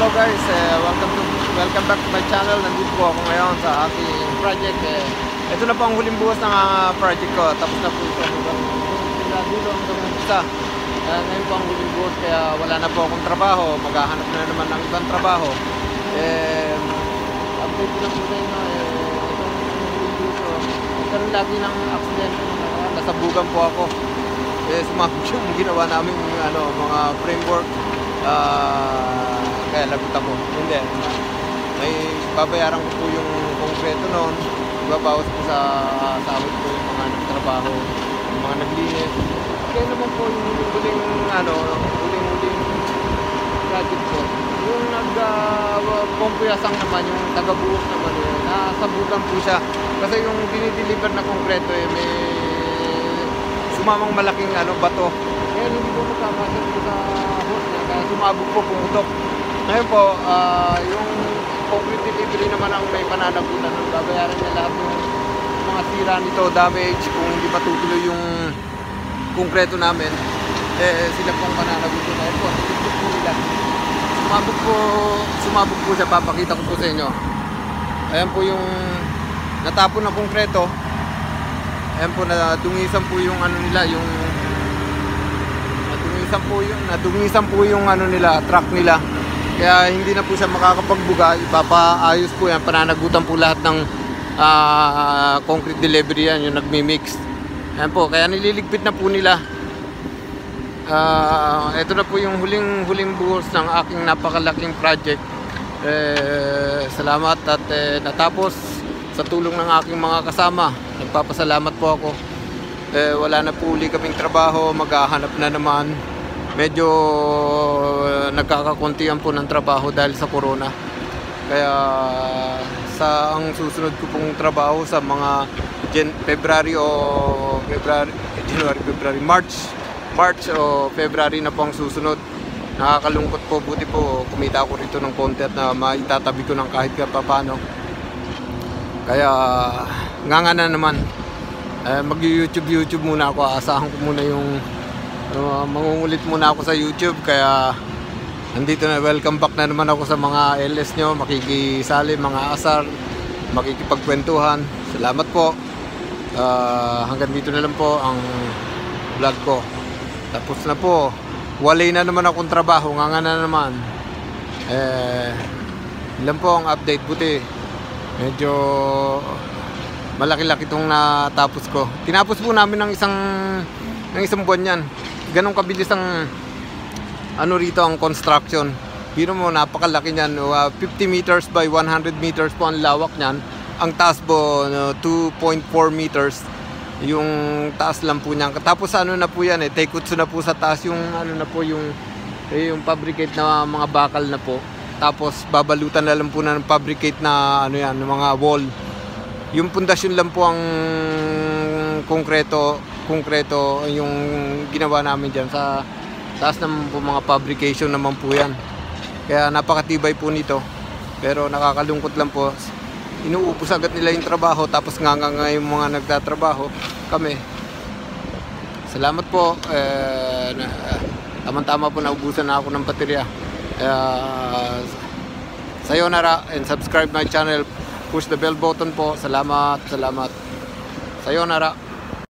hello guys, welcome back to my channel. Nandito po ako ngayon sa aking project. Ito na po ang huling bukas ng project ko. Tapos na po ito hanggang dulo hanggang umpisa. Ngayon po ang huling bukas, kaya wala na po akong trabaho. Maghahanap na naman ng ibang trabaho. Update ko lang po sa inyo. Itong huling bukas, nagkaroon lagi ng accident. Nasabugan po ako. Sumabog yung ginawa namin mga framework. Kaya lagot ako. Hindi. May babayaran ko po yung konkreto noon. Ibabawas ko sa sahod ko yung mga nagtrabaho, yung mga naglinis. Kaya naman po yung huling project ko. Yung nag-pompuyasang naman, yung taga-buhos naman, nasabugan po siya. Kasi yung dinideliver na konkreto, may sumamang malaking bato. Kaya hindi ko magkakasya po sa hose niya, kaya sumabog po, pumutok. Ngayon po, yung concrete delivery naman ang may pananagutan. Babayaran niya lahat yung mga sira nito, damage, kung hindi matutuloy yung konkreto namin. Sila pong pananagutan. Ngayon po, nilipit po nila. Sumabog po siya, papakita ko po sa inyo. Ayan po yung natapon na konkreto. Ayan po, nadungisan po yung nadungisan po yung truck nila. Kaya hindi na po siya makakapagbuga. Ipapaayos po yan, pananagutan po lahat ng concrete delivery yan, yung nagmi-mix. Ayan po, kaya nililigpit na po nila. Ito na po yung huling buhos ng aking napakalaking project. Salamat at natapos sa tulong ng aking mga kasama. Nagpapasalamat po ako. Wala na po uli kaming trabaho, maghahanap na naman. Medyo nagkakakuntian po ng trabaho dahil sa corona. Kaya ang susunod ko pong trabaho sa mga March o February na po ang susunod. Nakakalungkot po, buti po kumita ako rito ng konti at na maitatabi ko ng kahit paano. Kaya nga na naman, mag-YouTube muna ako. Aasahan ko muna yung mangungulit muna ako sa YouTube. Kaya nandito na, welcome back na naman ako sa mga LS nyo, makikisali, mga asar, makikipagkwentuhan. Salamat po. Hanggang dito na lang po ang vlog ko. Tapos na po, walay na naman akong trabaho, nga na naman. Ilan po ang update, buti medyo malaki-laki itong natapos ko. Tinapos po namin ng isang buwan yan. Ganong kabilis ang rito ang construction. Biro mo, napakalaki niyan. 50 meters by 100 meters po ang lawak niyan. Ang taas po 2.4 meters. Yung taas lang po niyan. Tapos na po yan taikutsu na po sa taas yung na po yung fabricate na mga bakal na po. Tapos babalutan na lang po ng fabricate na mga wall. Yung pundasyon lang po ang konkreto yung ginawa namin dyan. Sa taas naman po mga fabrication naman po yan. Kaya napakatibay po nito. Pero nakakalungkot lang po, inuupos agad nila yung trabaho, tapos nga yung mga nagtatrabaho kami. Salamat po. Tama-tama po, naubusan na ako ng baterya. Sayonara, and subscribe my channel, push the bell button po. Salamat. Sayonara.